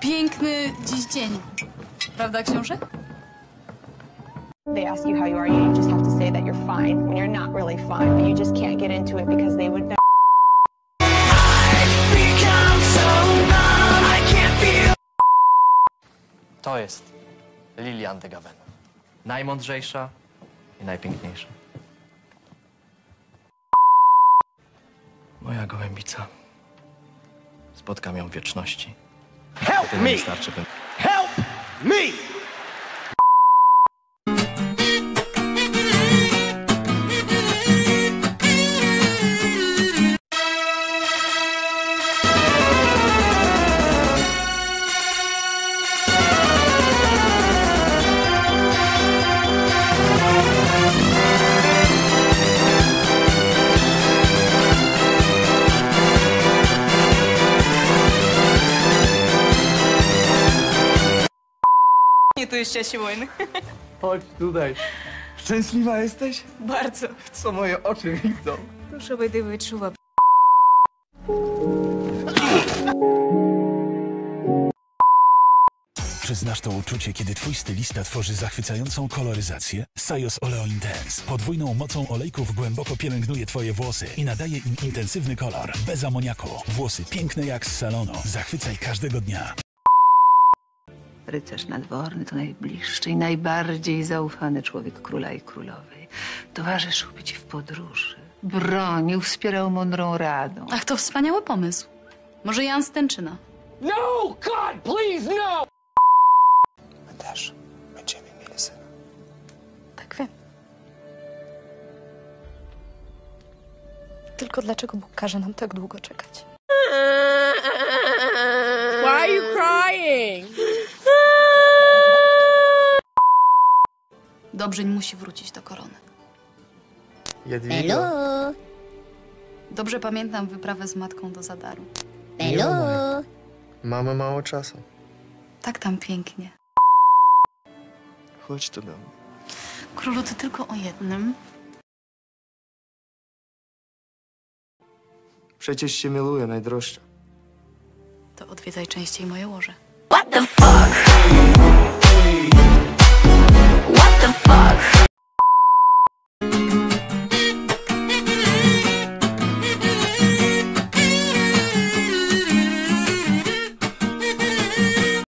Piękny dziś dzień. Prawda, książę? They ask you how you are, you just have to say that you're fine when you're not really fine, but you just can't get into it because they would know. To jest Lilian de Gavena. Najmądrzejsza i najpiękniejsza. Moja gołębica. Spotkam ją w wieczności. Help me! Help me! Nie, tu jest Ciasi Wojny. Chodź tutaj. Szczęśliwa jesteś? Bardzo. Co moje oczy widzą? Proszę, by ty wyczuła. Czy znasz to uczucie, kiedy twój stylista tworzy zachwycającą koloryzację? Sajos Oleo Intense podwójną mocą olejków głęboko pielęgnuje twoje włosy i nadaje im intensywny kolor, bez amoniaku. Włosy piękne jak z salonu. Zachwycaj każdego dnia. Rycerz nadworny to najbliższy i najbardziej zaufany człowiek króla i królowej. Towarzyszył ci w podróży, bronił, wspierał mądrą radą. Ach, to wspaniały pomysł. Może Jan Stęczyna. No! God, please, no! My też będziemy mieli syna. Tak wiem. Tylko dlaczego Bóg każe nam tak długo czekać? Why are you crying? Dobrzyń musi wrócić do korony. Jadwiga. Dobrze pamiętam wyprawę z matką do Zadaru. Mamy mało czasu. Tak tam pięknie. Chodź tu do mnie. Królu, ty tylko o jednym. Przecież się miluję, najdroższa. To odwiedzaj częściej moje łoże. What the fuck?